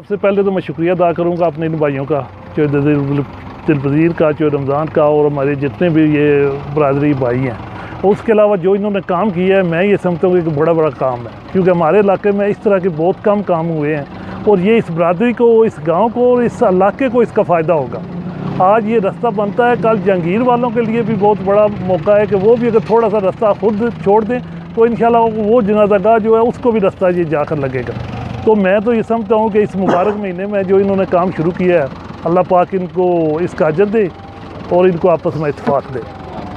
सबसे पहले तो मैं शुक्रिया अदा करूँगा अपने इन भाइयों का, जो दिलपज़ीर का, जो रमज़ान का, और हमारे जितने भी ये बरादरी भाई हैं। उसके अलावा जो इन्होंने काम किया है, मैं ये समझता हूँ कि बड़ा काम है, क्योंकि हमारे इलाके में इस तरह के बहुत कम काम हुए हैं और ये इस बरादरी को, इस गांव को और इस इलाके को इसका फ़ायदा होगा। आज ये रास्ता बनता है, कल जहांगीर वालों के लिए भी बहुत बड़ा मौका है कि वो भी अगर थोड़ा सा रास्ता खुद छोड़ दें तो इंशाल्लाह वो जनाज़ागाह जो है उसको भी रास्ता ये जाकर लगेगा। तो मैं तो ये समझता हूँ कि इस मुबारक महीने में जो इन्होंने काम शुरू किया है, अल्लाह पाक इनको इसका अजर दे और इनको आपस में इत्तेफाक दे।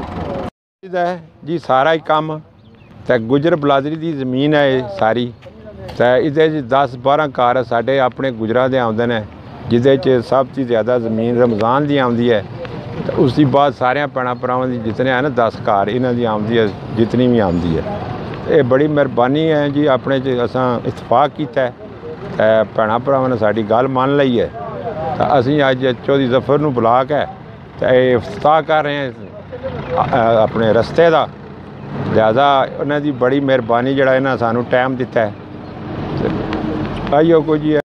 जी सारा ही काम तो गुजर बलादरी की जमीन है सारी, तो ये 10-12 घर साढ़े अपने गुजरा के आते हैं, जिदे सब तो ज़्यादा जमीन रमज़ान की आती है। तो उसके बाद सारे भैन भरावां की जितने है ना 10 घर इन्हों की आती है, जितनी भी आती है। ये बड़ी मेहरबानी है जी, अपने असां इतफाक किया है, भैन भरावां ने साड़ी गल मान ली है। तो असीं अज 14 ज़फ़र नूं बुला के तो ये इफ्ताह कर रहे हैं अपने रस्ते का। लिहाजा उन्होंने बड़ी मेहरबानी, जड़ा इन्हें सानू टाइम दिता है। आइयो कुछ